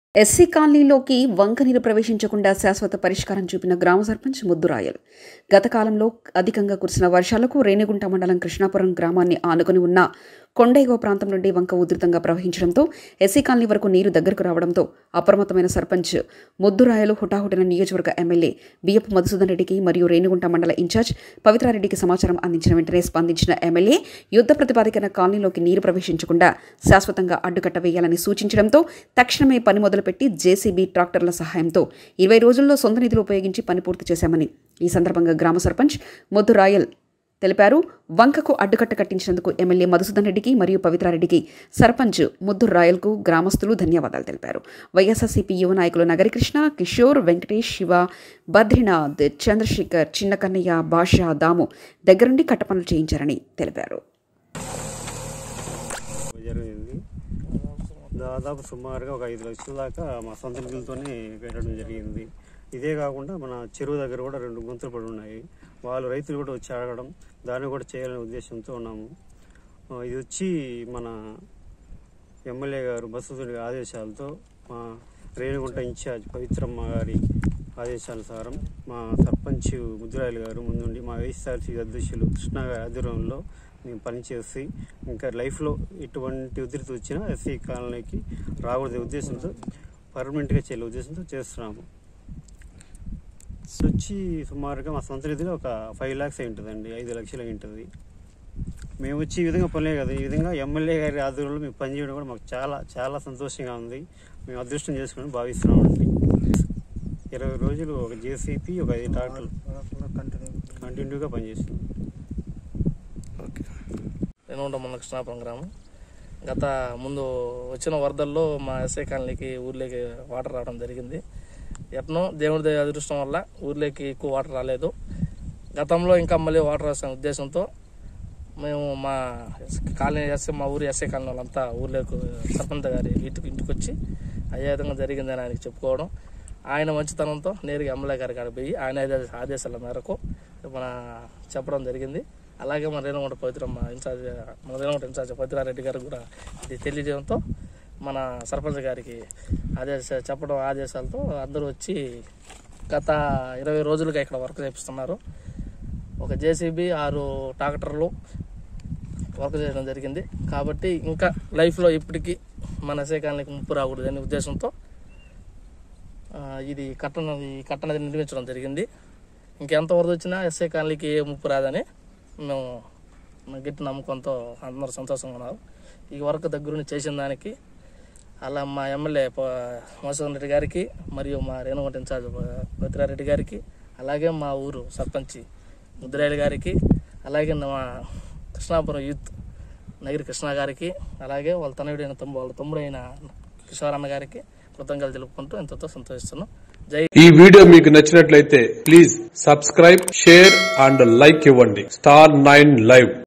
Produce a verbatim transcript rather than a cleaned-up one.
SC కాలనీలోకి వంక నీరు ప్రవేశించకుండా శాశ్వత పరిష్కారం చూపిన గ్రామ సర్పంచ్ ముద్దురాయల్. గత కాలంలో అధికంగా కురిసిన వర్షాలకు రేణిగుంట మండలం కృష్ణాపురం గ్రామాన్ని ఆనుకుని ఉన్న కొండైగో ప్రాంతం నుండి వంక ఉధృతంగా ప్రవహించడంతో ఎస్సీ కాలనీ వరకు నీరు దగ్గరకు రావడంతో అప్రమత్తమైన సర్పంచ్ ముద్దురాయలు హుటాహుటిన నియోజకవర్గ ఎమ్మెల్యే బియ్యపు మధుసూదన్ రెడ్డికి మరియు రేణిగుంట మండల ఇన్ఛార్జ్ పవిత్రారెడ్డికి సమాచారం అందించిన వెంటనే స్పందించిన ఎమ్మెల్యే యుద్ధ ప్రతిపాదికన కాలనీలోకి నీరు ప్రవేశించకుండా శాశ్వతంగా అడ్డుకట్ట వేయాలని సూచించడంతో తక్షణమే పని మొదలుపెట్టి జేసీబీ ట్రాక్టర్ల సహాయంతో ఇరవై రోజుల్లో సొంత నిధులు ఉపయోగించి పని పూర్తి చేశామని ఈ సందర్భంగా గ్రామ సర్పంచ్ ముద్దురాయల్ తెలిపారు. వంకకు అడ్డుకట్ట కట్టించినందుకు ఎమ్మెల్యే మధుసూదన్ రెడ్డికి మరియు పవిత్రారెడ్డికి సర్పంచ్ ముద్దురాయల్కు గ్రామస్తులు ధన్యవాదాలు తెలిపారు. వైఎస్ఆర్సీపీ యువ నాయకులు నగరికృష్ణ, కిషోర్, వెంకటేష్, శివ, బద్రీనాథ్, చంద్రశేఖర్, చిన్న కన్నయ్య, భాషా, దాము దగ్గరుండి కట్ట పనులు చేయించారని తెలిపారు. దాదాపు సుమారుగా ఒక ఐదు లక్షల దాకా మా సొంత నిధులతోనే పెట్టడం జరిగింది. ఇదే కాకుండా మన చెరువు దగ్గర కూడా రెండు గుంతలు పడి ఉన్నాయి. వాళ్ళు రైతులు కూడా వచ్చి అడగడం, దాన్ని కూడా చేయాలనే ఉద్దేశంతో ఉన్నాము. ఇది వచ్చి మన ఎమ్మెల్యే గారు బసవరాజు గారి ఆదేశాలతో మా రేణిగుంట ఇన్ఛార్జ్ పవిత్రమ్మ గారి ఆదేశానుసారం మా సర్పంచ్ ముద్దురాయలు గారు ముందుండి మా వైఎస్ఆర్సీ అధ్యక్షులు కృష్ణ గారి ఆధ్వర్యంలో మేము పనిచేసి ఇంకా లైఫ్లో ఎటువంటి ఉధృతి వచ్చినా ఎస్సీ కాలనీకి రాకూడదే ఉద్దేశంతో పర్మనెంట్గా చేయలే ఉద్దేశంతో చేస్తున్నాము. వచ్చి సుమారుగా మా సొంత నిధిలో ఒక ఫైవ్ ల్యాక్స్ అయి ఉంటుందండి, ఐదు లక్షలు అయి ఉంటుంది. మేము వచ్చి ఈ విధంగా పనిలే కదా, ఈ విధంగా ఎమ్మెల్యే గారి ఆధ్వర్యంలో మేము పనిచేయడం కూడా మాకు చాలా చాలా సంతోషంగా ఉంది. మేము అదృష్టం చేసుకుని భావిస్తున్నామండి. ఇరవై రోజులు ఒక జేసీపీ ఒక ఐదు ట్రాక్టర్లు కంటిన్యూగా పనిచేస్తున్నాం. రేణిగుంట మన కృష్ణాపురం గ్రామం. గత ముందు వచ్చిన వరదల్లో మా ఎస్ఐ కాలనీకి ఊర్లోకి వాటర్ రావడం జరిగింది. ఎట్నో దేవుడి అదృష్టం వల్ల ఊర్లోకి ఎక్కువ వాటర్ రాలేదు. గతంలో ఇంకా మళ్ళీ వాటర్ వస్తున్న ఉద్దేశంతో మేము మా కాలనీ ఎస్ఐ మా ఊరి ఎస్ఐ కాలనీ వాళ్ళంతా ఊర్లోకి సర్పంచ్ గారి ఇంటికి ఇంటికి వచ్చి అదే విధంగా జరిగిందని ఆయనకి చెప్పుకోవడం, ఆయన మంచితనంతో నేరుగా ఎమ్మెల్యే గారి కాడికి పోయి ఆయన ఆదేశాల మేరకు మన చెప్పడం జరిగింది. అలాగే మన రేణిగుంట పవిత్రమ్మ ఇన్ఛార్జ్ మన రేణిగుంట ఇన్ఛార్జ్ పవిత్రారెడ్డి గారు కూడా ఇది తెలియజేయడంతో మన సర్పంచ్ గారికి ఆదేశ చెప్పడం ఆదేశాలతో అందరూ వచ్చి గత ఇరవై రోజులుగా ఇక్కడ వర్క్ చేపిస్తున్నారు. ఒక జేసీబీ ఆరు ట్రాక్టర్లు వర్క్ చేయడం జరిగింది. కాబట్టి ఇంకా లైఫ్లో ఇప్పటికీ మన ఎస్ఐ కాలనీకి ముప్పు రాకూడదు అనే ఉద్దేశంతో ఇది కట్టన ఈ కట్టనది నిర్మించడం జరిగింది. ఇంకెంత వరద వచ్చినా ఎస్ఐ కాలనీకి ఏ ముప్పు రాదని మేము గట్టి నమ్మకంతో అందరూ సంతోషంగా ఉన్నారు. ఈ వర్క్ దగ్గరుండి చేసిన దానికి అలా మా ఎమ్మెల్యే మధుసూదన్ రెడ్డి గారికి మరియు మా రేణిగుంట ఇన్ఛార్జ్ పవిత్రారెడ్డి గారికి, అలాగే మా ఊరు సర్పంచ్ ముద్దురాయలు గారికి, అలాగే మా కృష్ణాపురం యూత్ నగిరి కృష్ణ గారికి, అలాగే వాళ్ళ తనయుడైన తమ్ముడు వాళ్ళ తమ్ముడైన కిషోరన్న గారికి కృతజ్ఞతలు తెలుపుకుంటూ ఎంతో సంతోషిస్తున్నాం. జై. ఈ వీడియో మీకు నచ్చినట్లయితే please subscribe, share and like ఇవ్వండి. Star nine live.